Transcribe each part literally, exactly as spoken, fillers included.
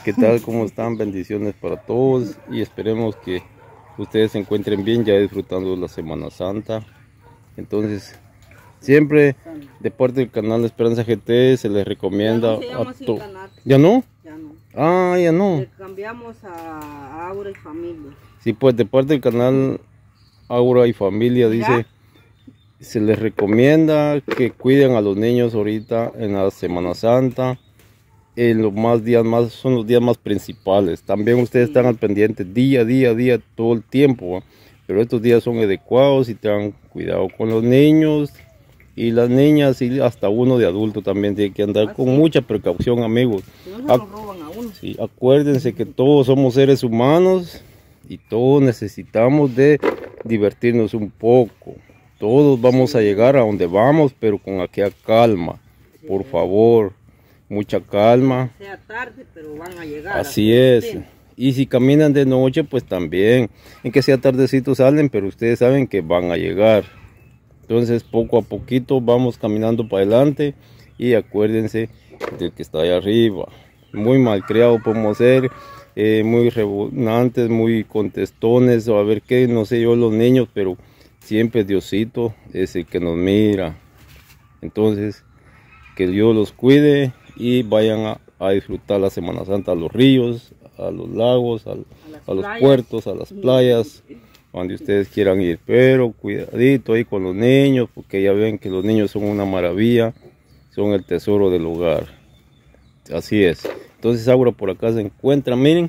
¿Qué tal? ¿Cómo están? Bendiciones para todos y esperemos que ustedes se encuentren bien ya disfrutando de la Semana Santa. Entonces, siempre de parte del canal Esperanza G T se les recomienda ya no se llama a canal. ¿Ya no? Ya no. Ah, ya no. Le cambiamos a Aura y Familia. Sí, pues de parte del canal Aura y Familia dice, se les recomienda que cuiden a los niños ahorita en la Semana Santa. En los más días más son los días más principales. También ustedes sí están al pendiente día, día, día, todo el tiempo, ¿va? Pero estos días son adecuados y tengan cuidado con los niños y las niñas y hasta uno de adulto también tiene que andar ¿Ah, con sí? mucha precaución, amigos. Si no se lo roban a uno. Sí, acuérdense que todos somos seres humanos y todos necesitamos de divertirnos un poco. Todos vamos sí. a llegar a donde vamos, pero con aquella calma, sí. por favor. Mucha calma. Sea tarde, pero van a llegar. Así es. Sí. Y si caminan de noche, pues también. En que sea tardecito salen, pero ustedes saben que van a llegar. Entonces, poco a poquito vamos caminando para adelante. Y acuérdense del que está allá arriba. Muy malcriado podemos ser. Eh, muy rebuznantes, muy contestones. O a ver qué, no sé yo, los niños. Pero siempre Diosito es el que nos mira. Entonces, que Dios los cuide. Y vayan a, a disfrutar la Semana Santa a los ríos, a los lagos, a, a, a los puertos, a las playas, donde ustedes quieran ir. Pero cuidadito ahí con los niños, porque ya ven que los niños son una maravilla, son el tesoro del hogar. Así es. Entonces Aura por acá se encuentra, miren.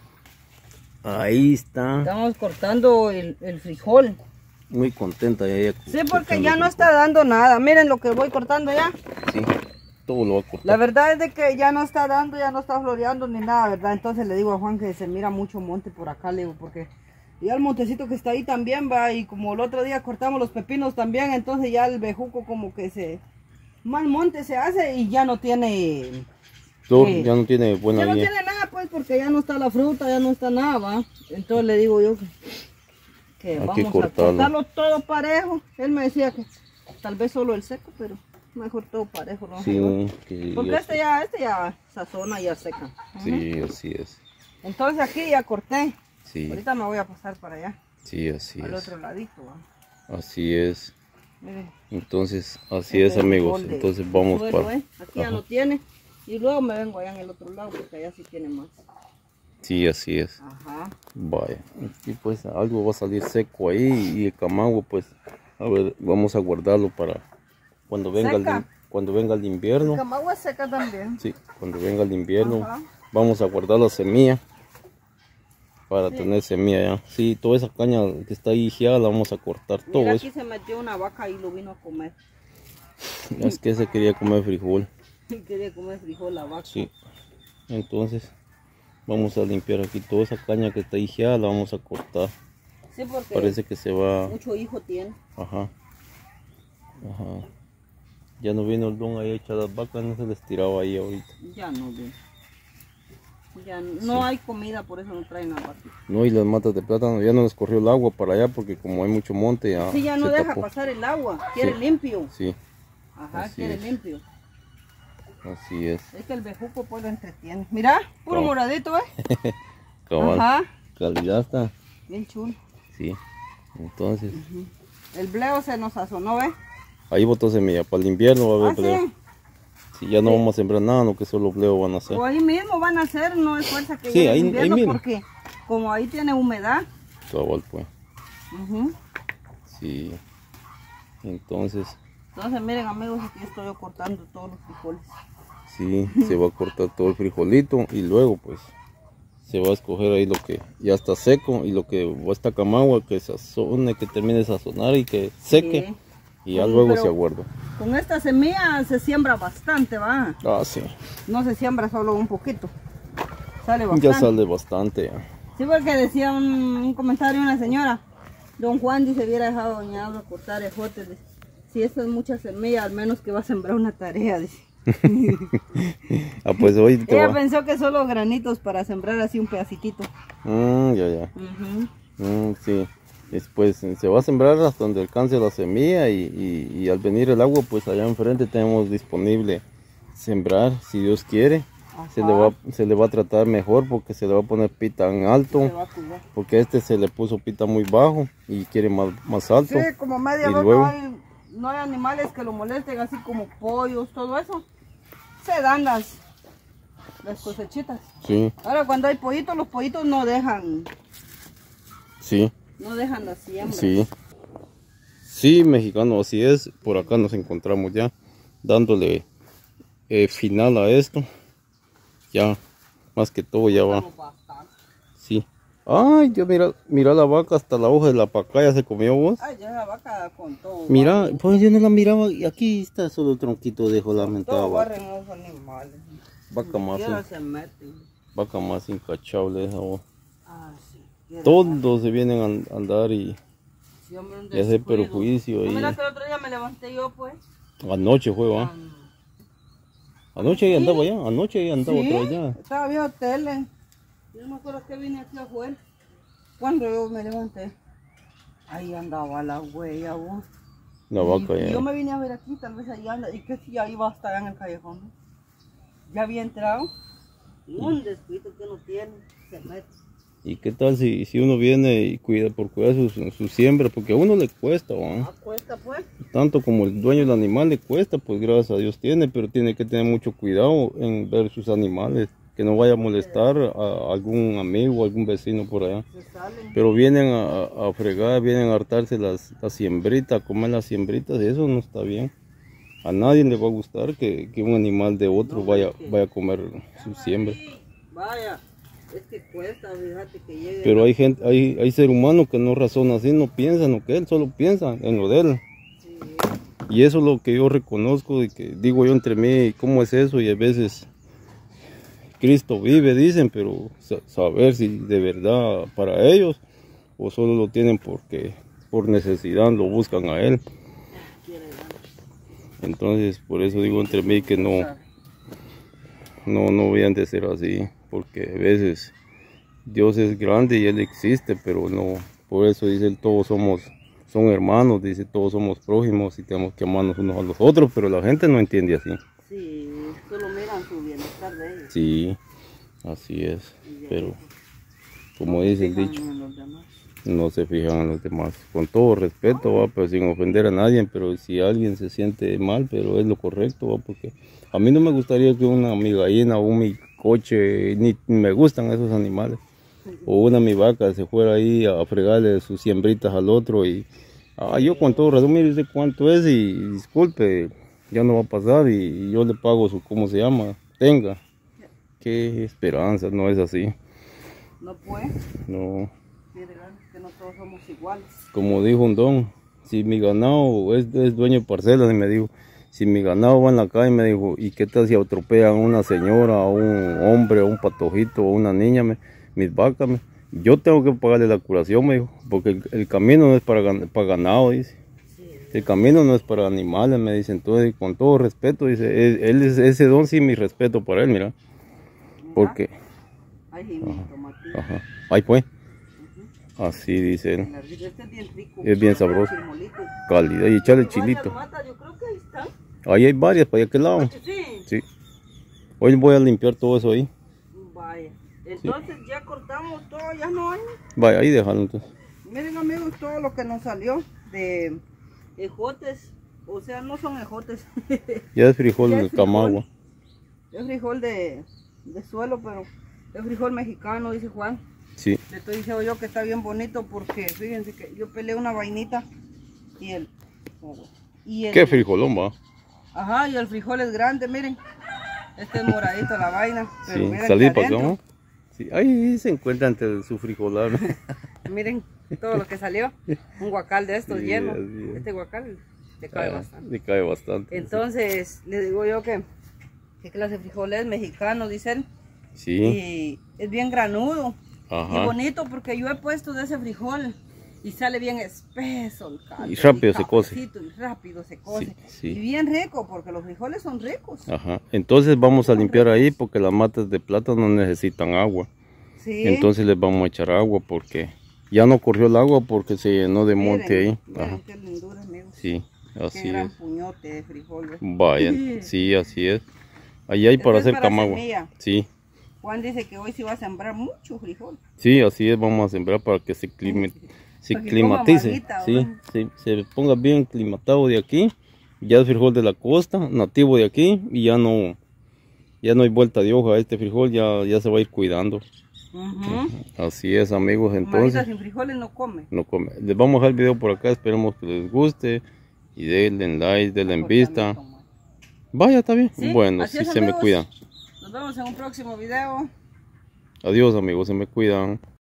Ahí está. Estamos cortando el, el frijol. Muy contenta ya ella. Sí, porque ya no está dando nada. Miren lo que voy cortando ya. Sí. Todo lo va a cortar. La verdad es de que ya no está dando, ya no está floreando ni nada, ¿verdad? Entonces le digo a Juan que se mira mucho monte por acá, le digo, porque ya el montecito que está ahí también va, y como el otro día cortamos los pepinos también, entonces ya el bejuco como que se, más monte se hace y ya no tiene, todo, eh, ya no tiene buena ya no vida. tiene nada, pues, porque ya no está la fruta, ya no está nada, ¿va? Entonces le digo yo que, que vamos que a cortarlo todo parejo. Él me decía que tal vez solo el seco, pero mejor todo parejo, ¿no? Sí, que porque este ya, este ya sazona, ya seca. Sí, uh-huh. así es. Entonces aquí ya corté. Sí. Ahorita me voy a pasar para allá. Sí, así al es. otro ladito, ¿va? Así es. Miren. Entonces, así este es, amigos. De, Entonces vamos suelo, para... ¿eh? Aquí Ajá. ya no tiene. Y luego me vengo allá en el otro lado, porque allá sí tiene más. Sí, así es. Ajá. Vaya. Y pues algo va a salir seco ahí. Y el camagüey, pues, a ver, vamos a guardarlo para... Cuando venga, el, cuando venga el invierno. El camagüey seca también. Sí, cuando venga el invierno. Ajá. Vamos a guardar la semilla. Para sí. tener semilla ya. Sí, toda esa caña que está ahí ya la vamos a cortar. Mira, todo aquí eso. se metió una vaca y lo vino a comer. Es que se quería comer frijol. Quería comer frijol la vaca. Sí. Entonces vamos a limpiar aquí toda esa caña que está ahí ya la vamos a cortar. Sí, porque parece que se va. Mucho hijo tiene. Ajá. Ajá. Ya no vino el don ahí a echar las vacas, no se les tiraba ahí ahorita. Ya no vino. Ya no sí. hay comida, por eso no traen las vacas. No, y las matas de plátano ya no les corrió el agua para allá porque como hay mucho monte ya. Sí, ya no deja tapó. pasar el agua, quiere sí. limpio. Sí. Ajá, así quiere es. limpio. Así es. Es que el bejuco pues lo entretiene. Mira, puro Cabal. moradito, ¿eh? Cabal. Ajá. Calidad está. Bien chulo. Sí. Entonces. Uh-huh. El bleo se nos sazonó, ¿eh? Ahí botó semilla, para el invierno va a haber ¿Ah, bleo. Sí? Si ya no sí. vamos a sembrar nada, no que solo bleo van a hacer. O ahí mismo van a hacer, no es fuerza que sí, llegue ahí, el invierno ahí porque como ahí tiene humedad. Cabal, pues. Uh-huh. Sí. Entonces. Entonces miren amigos, aquí estoy yo cortando todos los frijoles. Sí, se va a cortar todo el frijolito y luego pues se va a escoger ahí lo que ya está seco y lo que va a estar camagua, que sazone, que termine de sazonar y que seque. Sí. Y ya sí, luego se aguarda. Con esta semilla se siembra bastante, ¿va? Ah, sí. No se siembra solo un poquito. Sale bastante. Ya sale bastante. Ya. Sí, porque decía un, un comentario una señora. Don Juan dice, hubiera dejado a doña Aura cortar ejotes. Dice, si esto es mucha semilla, al menos que va a sembrar una tarea, dice. ah, pues hoy te Ella va. pensó que solo granitos para sembrar así un pedacitito. Mm, ya, ya. Uh-huh. mm, sí. Después se va a sembrar hasta donde alcance la semilla y, y, y al venir el agua, pues allá enfrente tenemos disponible sembrar, si Dios quiere. se le, va, se le va a tratar mejor porque se le va a poner pita en alto. Se va a cuidar. Porque este se le puso pita muy bajo y quiere más, más alto. Sí, como media y vez luego, no, hay, no hay animales que lo molesten, así como pollos, todo eso. Se dan las, las cosechitas. Sí. Ahora cuando hay pollitos, los pollitos no dejan. Sí. No dejan la siembra. Sí. Sí, mexicano, así es. Por acá nos encontramos ya dándole eh, final a esto. Ya, más que todo ya va. Sí. Ay, Dios, mira, mira la vaca, hasta la hoja de la pacaya se comió vos. Ay, ya la vaca con todo. Mira, pues yo no la miraba y aquí está solo el tronquito de la mentada. Todo barren los animales. Vaca más, in, se meten. vaca más incachable esa voz. Ah, sí. Todos se vienen a andar y, sí, hombre, y hacer perjuicio. No, y... mira que el otro día me levanté yo pues. Anoche fue, va. Anoche ahí andaba ya, anoche ahí andaba sí, otra vez ya. Estaba viendo tele. Yo no me acuerdo que vine aquí afuera. Cuando yo me levanté, ahí andaba la huella, vos. La vaca y, ya. Y yo me vine a ver aquí, tal vez ahí anda. Y que si ya iba a estar en el callejón. ¿No? Ya había entrado. Un descuido que no tiene, se mete. ¿Y qué tal si, si uno viene y cuida por cuidar sus su siembra? Porque a uno le cuesta, ¿va? Ah, cuesta pues. Tanto como el dueño del animal le cuesta, pues gracias a Dios tiene, pero tiene que tener mucho cuidado en ver sus animales, que no vaya a molestar a algún amigo o algún vecino por allá. Pero vienen a, a fregar, vienen a hartarse las, las siembritas, a comer las siembritas, y eso no está bien. A nadie le va a gustar que, que un animal de otro no, vaya, que... vaya a comer su siembra. Vaya. Es que cuesta, fíjate que llegue. Pero hay gente, hay, hay ser humano que no razona así, no piensa en lo que él, solo piensa en lo de él. Sí. Y eso es lo que yo reconozco y que digo yo entre mí, ¿cómo es eso? Y a veces Cristo vive, dicen, pero saber si de verdad para ellos o solo lo tienen porque por necesidad lo buscan a él. Entonces, por eso digo entre mí que no, no, no habían de ser así. Porque a veces Dios es grande y Él existe, pero no, por eso dice Él, todos somos, son hermanos, dice, todos somos prójimos y tenemos que amarnos unos a los otros, pero la gente no entiende así. Sí, solo miran su bienestar de ellos. Sí, así es, pero como dice el dicho, no se fijan en los demás, con todo respeto, va, pero sin ofender a nadie, pero si alguien se siente mal, pero es lo correcto, va, porque a mí no me gustaría que una mi gallina o mi coche, ni me gustan esos animales, o una mi vaca se fuera ahí a fregarle sus siembritas al otro y ah, yo con todo razón, mire usted cuánto es y disculpe, ya no va a pasar y, y yo le pago su, ¿cómo se llama? Tenga. Qué esperanza, no es así. No puede. No. Que no todos somos iguales. Como dijo un don, si mi ganado es, es dueño de parcelas, y me dijo, si mi ganado va en la calle, me dijo, ¿y qué tal si atropellan a una señora, a un hombre, a un patojito, a una niña, me, mis vacas? Me, yo tengo que pagarle la curación, me dijo, porque el, el camino no es para, para ganado, dice. Sí. El camino no es para animales, me dice. Entonces, con todo respeto, dice, él, él es, ese don sí, mi respeto para él, mira. mira porque... Ay, ajá, ajá. Ahí fue. Así dice él. Este es bien rico. Es bien sabroso. Calidad. Y echarle chilito. Yo creo que ahí están. Ahí hay varias, para allá aquel lado. Sí. Sí. Hoy voy a limpiar todo eso ahí. Vaya. Entonces sí. Ya cortamos todo, ya no hay. Vaya, ahí déjalo entonces. Miren amigos, todo lo que nos salió de ejotes. O sea, no son ejotes. Ya es frijol de Camagua. Es frijol de, de suelo, pero es frijol mexicano, dice Juan. Sí. Le estoy diciendo yo que está bien bonito porque fíjense que yo peleé una vainita y el... Y el ¿qué frijolón va? Ajá, y el frijol es grande, miren. Este es moradito la vaina. Pero sí, salí para acá. Sí, ahí se encuentra entre su frijolar. Miren todo lo que salió. Un guacal de estos sí, lleno. Este guacal le cae ah, bastante. Le cae bastante. Entonces, sí. Le digo yo que... ¿Qué clase de frijol es? Mexicano, dicen. Sí. Y es bien granudo. Ajá. Y bonito porque yo he puesto de ese frijol y sale bien espeso el caldo. Y rápido y se cose. Y rápido se cose. Sí, sí. Y bien rico porque los frijoles son ricos. Ajá. Entonces vamos a limpiar ahí porque las matas de plátano necesitan agua. Sí. Entonces les vamos a echar agua porque ya no corrió el agua porque se llenó de miren, monte ahí. Miren Ajá. qué lindura, amigos. Sí, así qué gran es. puñote de frijol. Vaya, sí, así es. Ahí hay para Este es hacer para camagua. semilla. Sí, Juan dice que hoy sí va a sembrar mucho frijol. sí, así es, vamos a sembrar para que se, clima, se Para que coma climatice. maguita, Sí, ¿verdad? sí, se ponga bien climatado de aquí. Ya es frijol de la costa, nativo de aquí, y ya no, ya no hay vuelta de hoja. Este frijol ya, ya se va a ir cuidando. Ujú. Así es, amigos, Maguita entonces. sin frijoles no come. No come. Les vamos a dejar el video por acá, esperemos que les guste. Y denle like, denle en Porque a mí vista. como- Vaya, está bien. Sí, Bueno, así sí es, se me amigos. cuidan. Nos vemos en un próximo video. Adiós, amigos, se me cuidan.